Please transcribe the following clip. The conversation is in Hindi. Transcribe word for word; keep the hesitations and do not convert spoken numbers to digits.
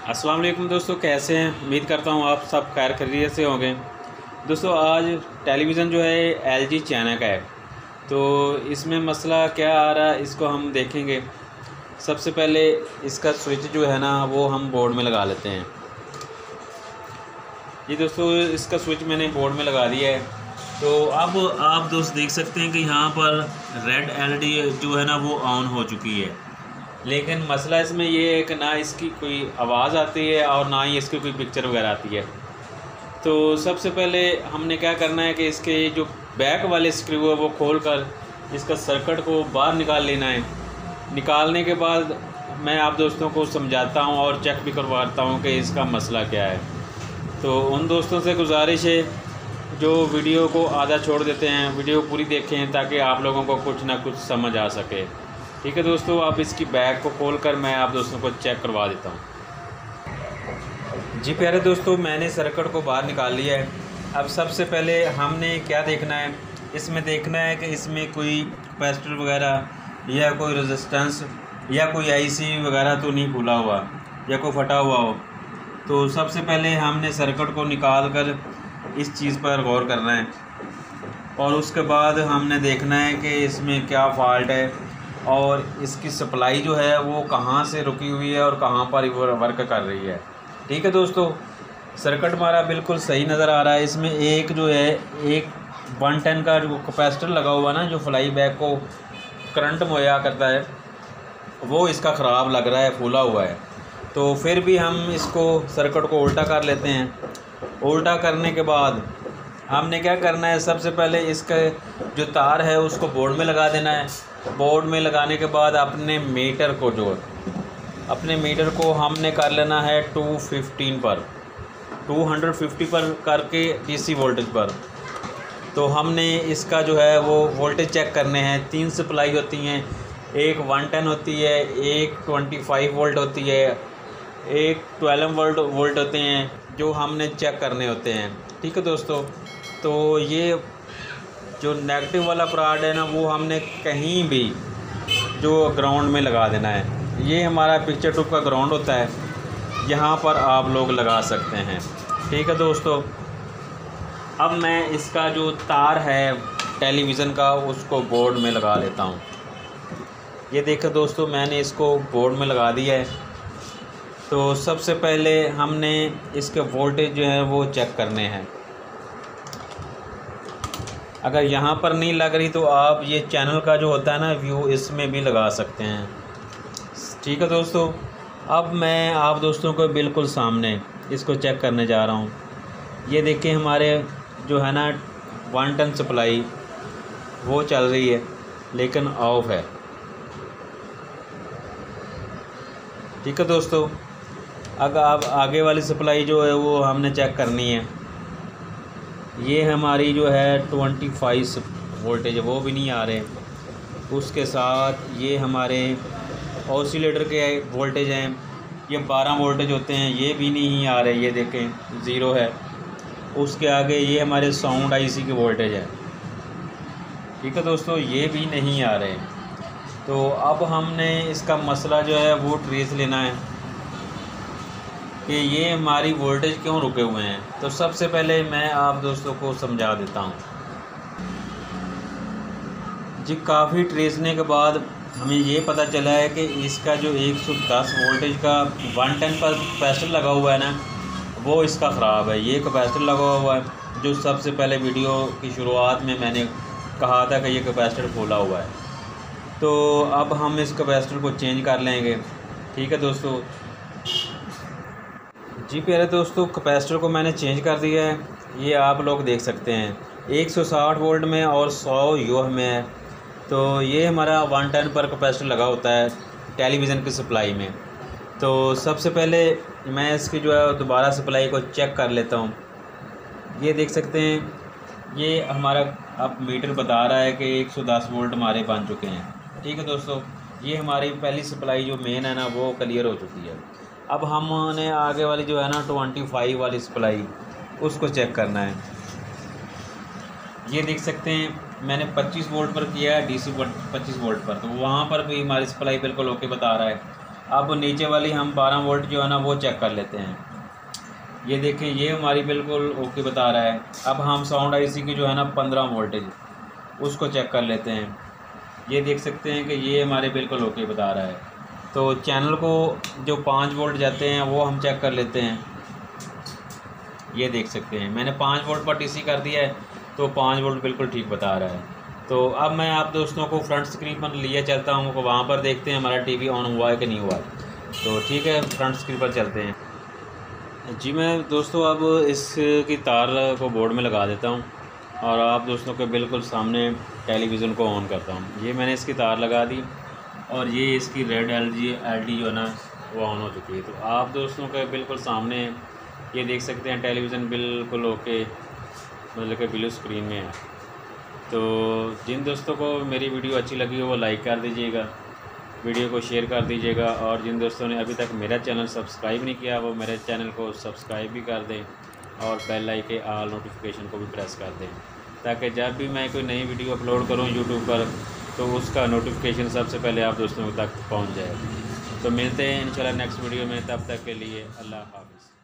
अस्सलाम वालेकुम दोस्तों, कैसे हैं। उम्मीद करता हूँ आप सब खैर खैरियत से होंगे। दोस्तों आज टेलीविज़न जो है एलजी चाइना का है, तो इसमें मसला क्या आ रहा है इसको हम देखेंगे। सबसे पहले इसका स्विच जो है ना वो हम बोर्ड में लगा लेते हैं। ये दोस्तों इसका स्विच मैंने बोर्ड में लगा दिया है। तो अब आप दोस्त देख सकते हैं कि यहाँ पर रेड एलईडी जो है ना वो ऑन हो चुकी है, लेकिन मसला इसमें ये है कि ना इसकी कोई आवाज़ आती है और ना ही इसकी कोई पिक्चर वगैरह आती है। तो सबसे पहले हमने क्या करना है कि इसके जो बैक वाले स्क्रू है वो खोल कर इसका सर्किट को बाहर निकाल लेना है। निकालने के बाद मैं आप दोस्तों को समझाता हूँ और चेक भी करवाता हूँ कि इसका मसला क्या है। तो उन दोस्तों से गुजारिश है जो वीडियो को आधा छोड़ देते हैं, वीडियो पूरी देखें ताकि आप लोगों को कुछ ना कुछ समझ आ सके। ठीक है दोस्तों, अब इसकी बैग को खोलकर मैं आप दोस्तों को चेक करवा देता हूँ। जी प्यारे दोस्तों, मैंने सर्किट को बाहर निकाल लिया है। अब सबसे पहले हमने क्या देखना है, इसमें देखना है कि इसमें कोई कैपेसिटर वगैरह या कोई रेजिस्टेंस या कोई आईसी वगैरह तो नहीं खुला हुआ या कोई फटा हुआ हो। तो सबसे पहले हमने सर्किट को निकाल कर इस चीज़ पर गौर करना है और उसके बाद हमने देखना है कि इसमें क्या फ़ाल्ट है और इसकी सप्लाई जो है वो कहाँ से रुकी हुई है और कहाँ पर वर्क कर रही है। ठीक है दोस्तों, सर्किट हमारा बिल्कुल सही नज़र आ रहा है। इसमें एक जो है एक वन टेन का जो कैपेसिटर लगा हुआ ना, जो फ्लाई बैक को करंट मुहैया करता है, वो इसका ख़राब लग रहा है, फूला हुआ है। तो फिर भी हम इसको सर्किट को उल्टा कर लेते हैं। उल्टा करने के बाद हमने क्या करना है, सबसे पहले इसका जो तार है उसको बोर्ड में लगा देना है। बोर्ड में लगाने के बाद अपने मीटर को जो अपने मीटर को हमने कर लेना है टू फिफ्टीन पर टू हंड्रेड फिफ्टी पर करके डीसी वोल्टेज पर। तो हमने इसका जो है वो वोल्टेज चेक करने हैं। तीन सप्लाई होती हैं, एक वन टेन होती है, एक ट्वेंटी फाइव वोल्ट होती है, एक ट्वेल्व वोल्ट वोल्ट होते हैं जो हमने चेक करने होते हैं। ठीक है दोस्तों, तो ये जो नेगेटिव वाला प्राड है ना वो हमने कहीं भी जो ग्राउंड में लगा देना है। ये हमारा पिक्चर ट्यूब का ग्राउंड होता है, यहाँ पर आप लोग लगा सकते हैं। ठीक है दोस्तों, अब मैं इसका जो तार है टेलीविज़न का उसको बोर्ड में लगा लेता हूँ। ये देखो दोस्तों, मैंने इसको बोर्ड में लगा दिया है। तो सबसे पहले हमने इसके वोल्टेज जो है वो चेक करने हैं। अगर यहाँ पर नहीं लग रही तो आप ये चैनल का जो होता है ना व्यू, इसमें भी लगा सकते हैं। ठीक है दोस्तों, अब मैं आप दोस्तों को बिल्कुल सामने इसको चेक करने जा रहा हूँ। ये देखिए हमारे जो है ना वन टन सप्लाई वो चल रही है लेकिन ऑफ है। ठीक है दोस्तों, अगर आप आगे वाली सप्लाई जो है वो हमने चेक करनी है। ये हमारी जो है ट्वेंटी फाइव वोल्टेज है, वो भी नहीं आ रहे। उसके साथ ये हमारे ऑसिलेटर के वोल्टेज हैं, ये बारह वोल्टेज होते हैं, ये भी नहीं आ रहे। ये देखें ज़ीरो है। उसके आगे ये हमारे साउंड आईसी के वोल्टेज है। ठीक है दोस्तों, ये भी नहीं आ रहे। तो अब हमने इसका मसला जो है वो ट्रेस लेना है कि ये हमारी वोल्टेज क्यों रुके हुए हैं। तो सबसे पहले मैं आप दोस्तों को समझा देता हूँ जी। काफ़ी ट्रेसने के बाद हमें ये पता चला है कि इसका जो एक सौ दस वोल्टेज का वन टेन पर कैपेसिटर लगा हुआ है ना, वो इसका ख़राब है। ये कैपेसिटर लगा हुआ है जो सबसे पहले वीडियो की शुरुआत में मैंने कहा था कि ये कैपेसिटर खोला हुआ है। तो अब हम इस कैपेसिटर को चेंज कर लेंगे। ठीक है दोस्तों, जी प्यारे दोस्तों, कैपेसिटर को मैंने चेंज कर दिया है। ये आप लोग देख सकते हैं एक सौ साठ वोल्ट में और सौ यूएफ में है। तो ये हमारा वन टेन पर कैपेसिटर लगा होता है टेलीविज़न की सप्लाई में। तो सबसे पहले मैं इसकी जो है दोबारा सप्लाई को चेक कर लेता हूँ। ये देख सकते हैं, ये हमारा अब मीटर बता रहा है कि एक सौ दस वोल्ट हमारे बन चुके हैं। ठीक है दोस्तों, ये हमारी पहली सप्लाई जो मेन है ना वो क्लियर हो चुकी है। अब हमने आगे वाली जो है ना ट्वेंटी फाइव वाली सप्लाई उसको चेक करना है। ये देख सकते हैं मैंने पच्चीस वोल्ट पर किया है, डीसी पच्चीस वोल्ट पर, तो वहाँ पर भी हमारी सप्लाई बिल्कुल ओके बता रहा है। अब नीचे वाली हम बारह वोल्ट जो है ना वो चेक कर लेते हैं। ये देखें, ये हमारी बिल्कुल ओके बता रहा है। अब हम साउंड आईसी की जो है ना पंद्रह वोल्टेज उसको चेक कर लेते हैं। ये देख सकते हैं कि ये हमारे बिल्कुल ओके बता रहा है। तो चैनल को जो पाँच वोल्ट जाते हैं वो हम चेक कर लेते हैं। ये देख सकते हैं मैंने पाँच वोल्ट पर टीसी कर दिया है, तो पाँच वोल्ट बिल्कुल ठीक बता रहा है। तो अब मैं आप दोस्तों को फ्रंट स्क्रीन पर लिए चलता हूँ, तो वहाँ पर देखते हैं हमारा टीवी ऑन हुआ है कि नहीं हुआ। तो ठीक है, फ्रंट स्क्रीन पर चलते हैं। जी मैं दोस्तों अब इसकी तार को बोर्ड में लगा देता हूँ और आप दोस्तों के बिल्कुल सामने टेलीविज़न को ऑन करता हूँ। ये मैंने इसकी तार लगा दी और ये इसकी red L G L D जो है ना वो ऑन हो चुकी है। तो आप दोस्तों के बिल्कुल सामने ये देख सकते हैं टेलीविज़न बिल्कुल ओके, मतलब कि ब्लू स्क्रीन में है। तो जिन दोस्तों को मेरी वीडियो अच्छी लगी हो वो लाइक कर दीजिएगा, वीडियो को शेयर कर दीजिएगा, और जिन दोस्तों ने अभी तक मेरा चैनल सब्सक्राइब नहीं किया वो मेरे चैनल को सब्सक्राइब भी कर दें और बेल आइकन के ऑल नोटिफिकेशन को भी प्रेस कर दें, ताकि जब भी मैं कोई नई वीडियो अपलोड करूं यूट्यूब पर तो उसका नोटिफिकेशन सबसे पहले आप दोस्तों तक पहुंच जाए। तो मिलते हैं इंशाल्लाह नेक्स्ट वीडियो में, तब तक के लिए अल्लाह हाफ़िज़।